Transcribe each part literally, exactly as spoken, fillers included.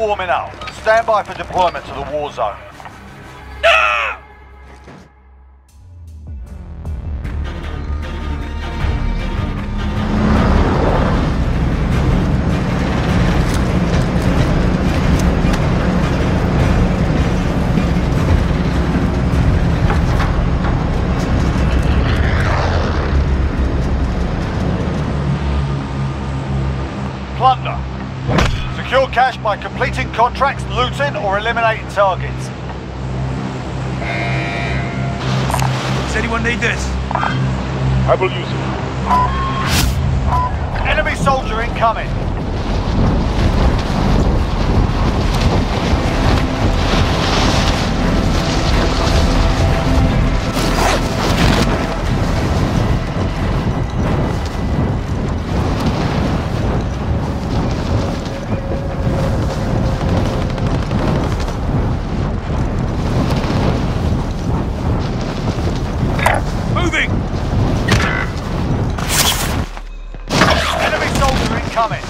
warming up. Stand by for deployment to the war zone. Plunder. Secure cash by completing contracts, looting, or eliminating targets. Does anyone need this? I will use it. Enemy soldier incoming. Coming.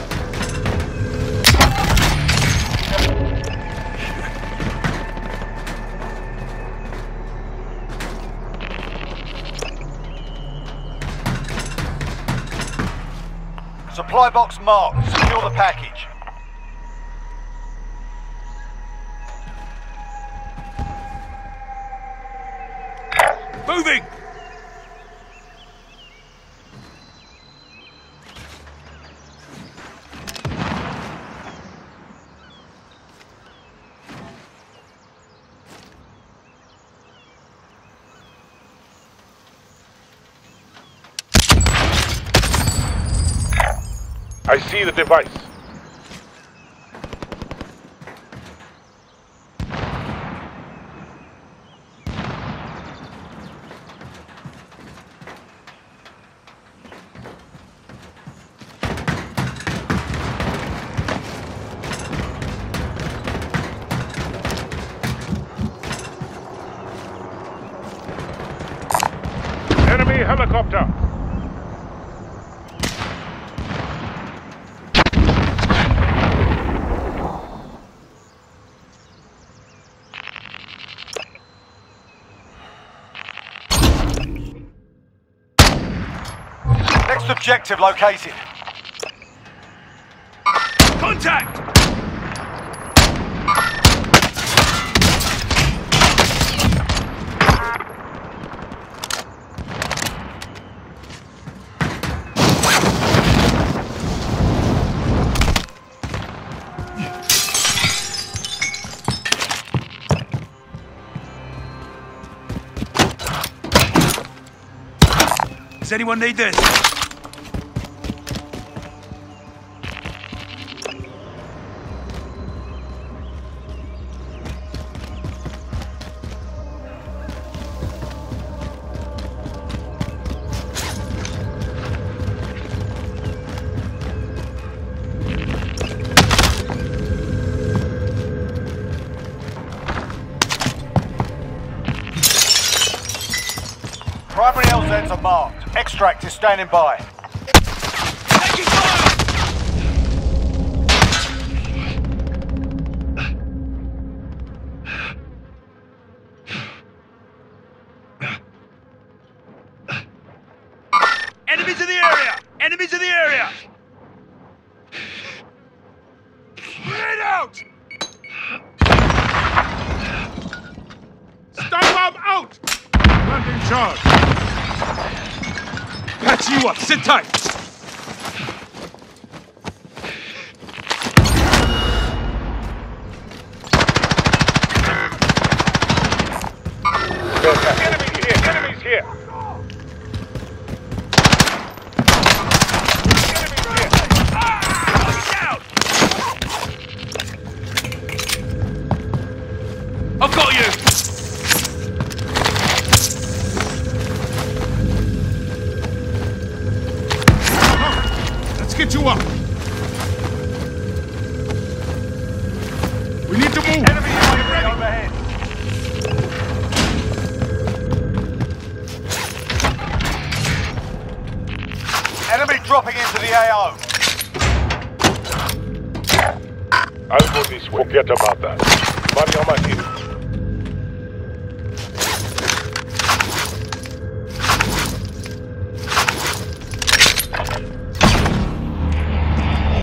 Supply box marked. Secure the package. Moving! I see the device. Enemy helicopter. Next objective located. Contact! Does anyone need this? Primary L Zs are marked. Extract is standing by. Taking fire! Enemies in the area! Enemies in the area! Get out! Stun bomb out! Planting charge. Patch you up, sit tight! Enemy here! Enemies here! Enemies here! Down! I've got you! Get you up! We need to move! Enemy U A V overhead. Enemy dropping into the A O. I'll go this way. Forget about that. Body on my head.